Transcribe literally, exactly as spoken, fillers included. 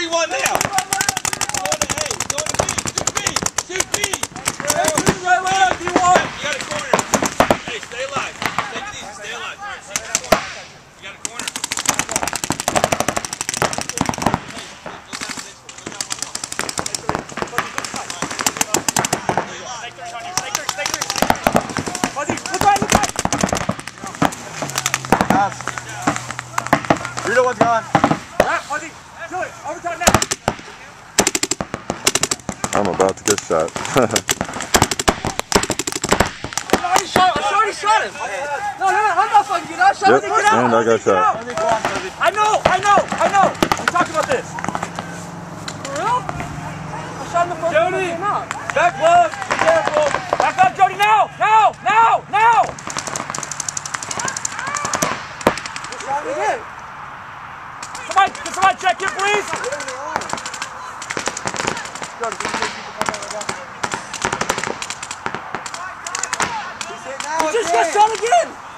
you want now? Go to A. Go to B. Shoot B. Shoot B. Right leg if you want. You got a corner. Hey, stay alive. Take it easy. Stay alive. All right, see the corner. You got a corner. Read it, one's gone. Fuzzy, do it. Overtime now. I'm about to get shot. I already shot him. I already shot him. No, no, no. I'm not fucking getting out. Shot Yep, him. Get out. and I got shot. I know. I know. I know. We talked about this. For real? I shot him the first time I came out. Back left. Be careful. Back up, Jody. Now. Now. Now. Now. Shot him again. Somebody, can somebody check in, please? Jody, can you take people come out like that? He just got shot again!